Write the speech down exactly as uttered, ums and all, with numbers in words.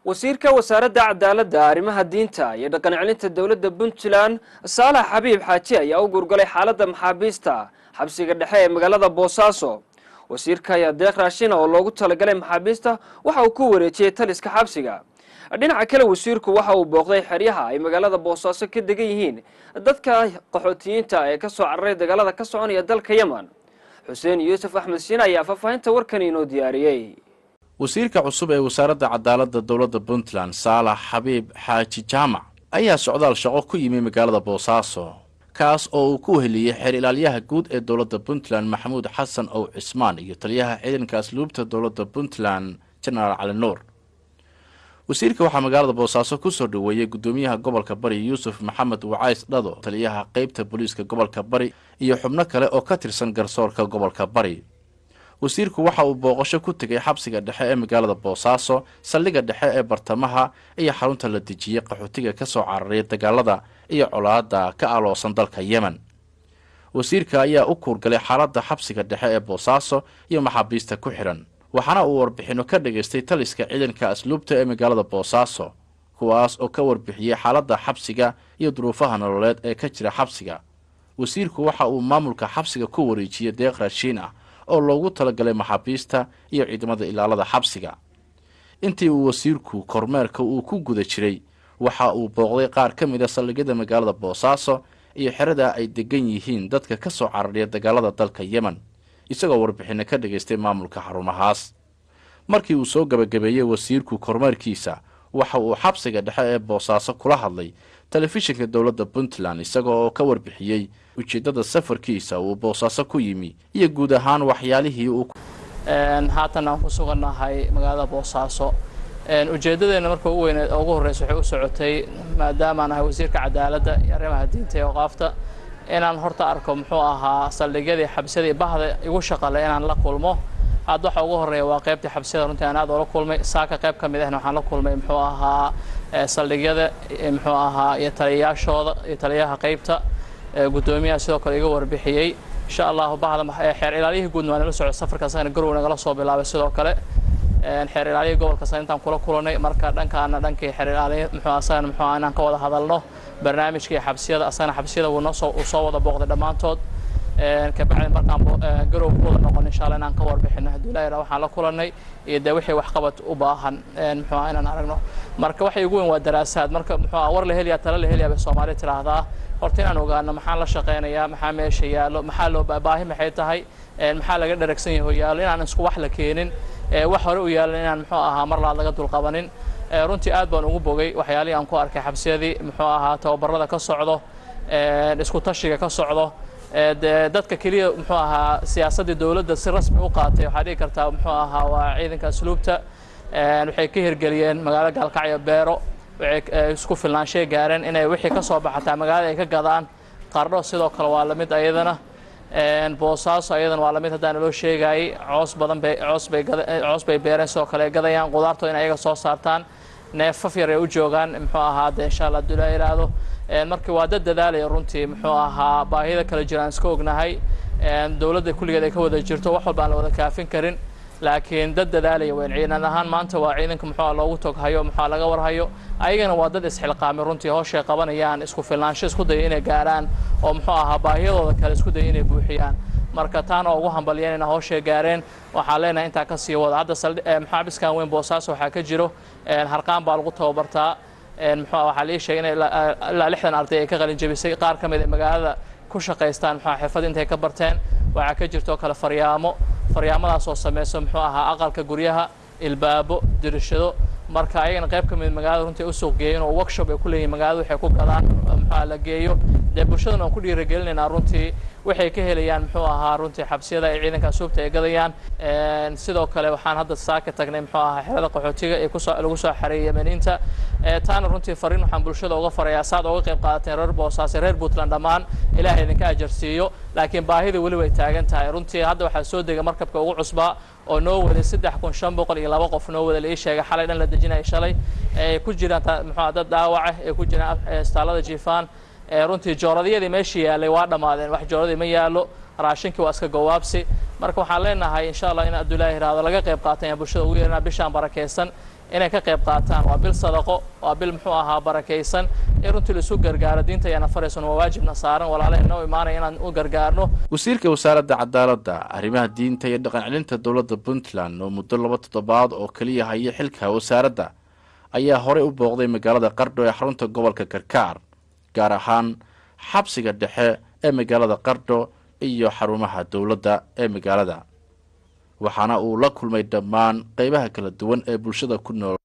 wasiirka wasaaradda cadaalada arrimaha diinta iyo dhaqan celinta dawladda Puntland Saalax Xabiib Xaaji ayaa u gurgalay xaaladda maxaabiista xabsiga dhexe ee magaalada Boosaaso. wasiirka ayaa deeq raashin oo loogu talagalay maxaabiista waxa uu ku wareejiyay taliska xabsiga. dhinaca kale wasiirku waxa uu booqday xeryaha ay magaalada Boosaaso ka degan yihiin dadka qaxootiyiinta ee ka soo cararay dagaalada ka soconaya dalka Yemen. Xuseen Yuusuf Axmed Shiin ayaa faafahinta warkan inoo diyaariyay. wasiirka cusub ee wasaaradda cadaalada dawladda Puntland Saalax Xabiib Xaaji Jaamac ayaa socdaal shaqo ku yimid magaalada Boosaaso kaas oo uu ku heliyay xeer ilaaliyaha guud ee dawladda Puntland Maxamuud Xasan oo Cismaan iyo taliyaha ciidanka asluubta dawladda Puntland General Cali Nuur. wasiirka waxa magaalada Boosaaso ku soo dhaweeyay gudoomiyaha gobolka Bari Yuusuf Maxamed Wacays Dhado, taliyaha qaybta booliiska gobolka Bari iyo xubno kale oo ka tirsan garsoorka gobolka Bari. wasiirku waxa uu booqasho ku tagay xabsiga dhexe ee magaalada Boosaaso, saldhigga dhexe ee bartamaha iyo xarunta la dejiyay qaxootiga ka soo cararay dagaalada iyo colaadda ka aloosan dalka Yemen. wasiirka ayaa u kuurgalay xaaladda xabsiga dhexe ee Boosaaso iyo maxaabiista ku xiran, waxaana uu warbixino ka dhageystay taliska ciidanka asluubta ee magaalada Boosaaso, kuwaas oo ka warbixiyay xaaladda xabsiga iyo duruufaha nololeed ee ka jira xabsiga. wasiirku waxa uu maamulka xabsiga ku wareejiyay deeq raashin ah oo loogu talagalay maxaabiista iyo ciidamada ilaalada xabsiga. intii uu wasiirku kormeerka uu ku guda jiray waxa uu booqday qaar ka mid ah saldhigyada magaalada Boosaaso iyo xerada ay degan yihiin dadka ka soo cararay dagaalada dalka Yemen, isagoo warbixino ka dhageystay maamulka xarumahaas. markii uu soo gabagabeeyay wasiirku kormeerkiisa waxa uu xabsiga dhexe ee Boosaaso kula hadlay telefishinka dawladda Puntland isagoo ka warbixiyay ujeedada safarkiisa uu Boosaaso ku yimi iyo guud ahaan waxyaalihii uu een haatan aan ku suganahay magaalada Boosaaso. een ujeedadeena markii ugu weyn ugu horeysay waxay u socotay maadaama aan ahay wasiirka cadaalada iyo arrimaha diinta iyo qaafta inaan horta arko muxuu ahaa saldhigyada xabsiyada bahda igu shaqale inaan la kulmo. hadda waxa ugu horeeya waa qaybta xabsiyada runtii aan aad ula kulmay saaka qayb ka mid ah waxaan la kulmay muxuu ahaa saldhigyada muxuu ahaa iyo taliyaashooda iyo taliyaha qaybta gudoomiyaha sidoo kale iga warbixiyay. insha Allah bahda xeer ilaaliyihii guud waan la socod safarka saana garow naga soo bilaabay sidoo kale een xeer ilaaliyihii gobolka Sanayntaan kula kulanay marka dhankaana dhankii xeer ilaaliye muxuu ahaan muxuu aan ka wada hadalno barnaamijkii xabsiyada asana xabsiyada uu noo soo wada booqday dhamaantood een ka bacdi markaan garow ku wada noqon insha Allah inaan ka warbixino hadii la yiraahdo waxaan la kulanay iyo de wixii wax qabad u baahan een muxuu aan inaan aragno. marka waxay ugu weyn waa daraasaad marka muxuu war la heliya tala la heliya ee Soomaaliya tiraahdaa horta inaan ogaano maxaa la shaqeynayaa maxaa meesha yaalo maxaa loo baahi maxay tahay een maxaa laga dharagsan yahay yaalo inaan isku wax la keenin ee wax hore u yaalo inaan muxuu ahaa mar laad laga dul qabanin. runtii aad baan ugu bogay waxyaalihii aan ku arkay xabsiyadii muxuu ahaa tababarada ka socdo ee isku tashiga ka socdo ee dadka kaliya muxuu ahaa siyaasadda dawladda si rasmi u qaatay waxa dhigi kartaa muxuu ahaa waa ciidanka asluubta ee waxay ka hirgeliyeen magaalada Gaalkacyo Beero waxay isku filnaanshay gaareen inay wixii ka soo baxata magaalada ay ka gadaan. Qardho sidoo kale waa la mid ayadana een Boosaaso ayadana waa la mid hadaan loo sheegay coos badan bay coos bay coos bay beereen soo kale gadayaan qudaarto in ayaga soo saartaan neefaf yar ay u joogaan muxuu ahaa insha Allah dula iraado een markii waa dad dadaalay runtii muxuu ahaa baahida kala jiraan iska ognahay een dawladda kulligeed ay ka wada jirto wax walba aan la wada kaafin karin laakiin dad dadaalay weyn ciidan ahaan maanta waa ciidanka muxuu loogu toghayo muxuu laga warhayo ayagana waa dad isxilqaamay runtii hawsha qabanayaan isku filnaansho isku day inay gaaraan oo muxuu ahaa baahiyadooda kale isku day inay buuxiyaan. marka taan oo ugu hambaliyeen in hawsha gaareen waxa leenahay inta ka sii wada hadda maxaabiskan weyn Boosaaso waxa ka jiro een harqaan baa lagu tababartaa een muxuu waxa la sheegay in ilaa lixdan arday ay ka qalin jabisay qaar ka mid ah magaalada ku shaqeystaan muxuu xirfad intay ka barteen waxa ka jirto kala faryaamo faryaamadaas oo sameeyso muxuu ahaa aqalka guryaha ilbaabo dirishado marka ayagana qayb ka mid magaalada runtii u suuq geeyeen oo workshop ay ku leeyihiin magaalada waxay ku gadaan muxuu la geeyo de bulshadana ku dhiirigelinayna runtii waxay ka helayaan muxuu ahaa runtii xabsiyada ay ciidanka asluubta ay gadayaan. een sidoo kale waxaan hadda saaka tagnay muxuu ahaa xerada qaxootiga ee ku soo lagu soo xareeyay Yemeniinta ee taana runtii fariin waxaan bulshada uga farayaa saad uga qayb qaadateen reer Boosaaso reer Puntland dhamaan Ilaahay idinka ajarsiiyo laakiin baahida wali way taagan tahay runtii hadda waxa soo degay markabka ugu cusbaa oo noo waday saddex kun shan boqol iyo laba qof noo wada la sheegay xalay dhan la dejinay shalay ee ku jiraan muxuu dad dhaawac ah ee ku jiraan istaalada jiifaan ee runtii jooradiyadii meeshii yaalay waa dhamaadeen wax jooradii ma yaalo raashinki waa iska gowaabsi marka waxaan leenahay insha Allah in Abdullaahi raado laga qayb qaataan bulshada ugu yeerna bishaan barakeysan inay ka qayb qaataan waa bil sadaqo waa bil muxuu ahaa barakaysan ee runtii isu gargaaro diinta ayana faraysan waa waajibna saaran walaalaheenna u imaanay inaan u gargaarno wasiirka wasaaradda cadaaladda arrimaha diinta iyo dhaqan celinta dowladda Puntland oo muddo laba toddobaad oo kaliya haya xilka wasaaradda ayaa hore u booqday magaalada Qardho ee xarunta gobolka Karkaar gaar ahaan xabsiga dhexe ee magaalada Qardho iyo xarumaha dowladda ee magaalada waxaana uu la kulmay dhammaan qaybaha kala duwan ee bulshada ku nool